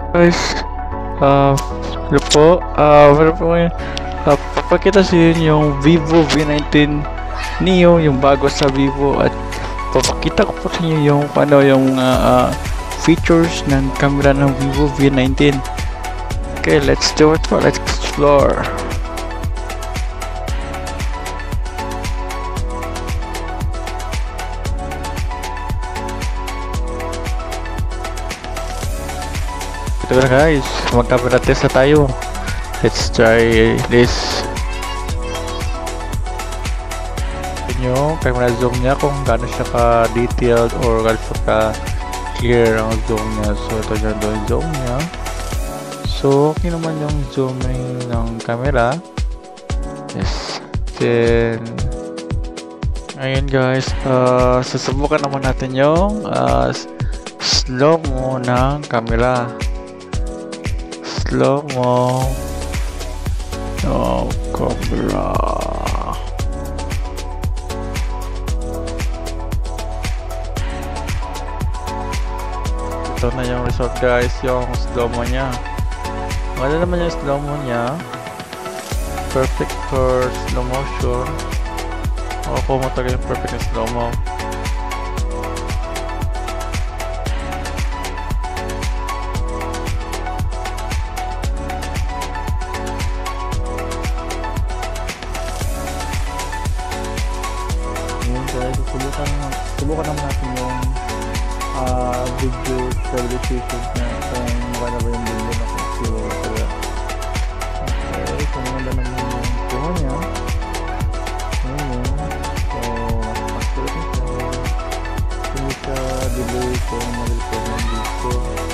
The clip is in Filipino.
Guys, ano po, meron po ngayon, papakita sa inyo yung Vivo V19 Neo, yung bago sa Vivo, at papakita ko po sa inyo yung ano yung features ng camera ng Vivo V19. Okay, let's do it. Let's explore. Ito na guys, mag-camera test na tayo. Let's try this. Yung camera zoom niya kung gaano siya ka-detailed or gaano siya ka-clear ang zoom niya. So ito yung zoom niya. So okay naman yung zooming ng camera. Yes. Then ayun guys, susubukan naman natin yung slow mo ng camera. Slow mo ng camera. Ito na yung result guys, yung slow mo niya. Wala naman yung slow mo niya. Perfect for slow motion. Ako mo talaga yung perfect na slow mo. Ngayon guys, subukan naman natin yung video stabilization na kung wala ba yung video na kung zero talaga. Okay, kung wala naman yung kuha niya. Ngayon, so mas pala siya. Hindi siya delay kung mag-record ng video.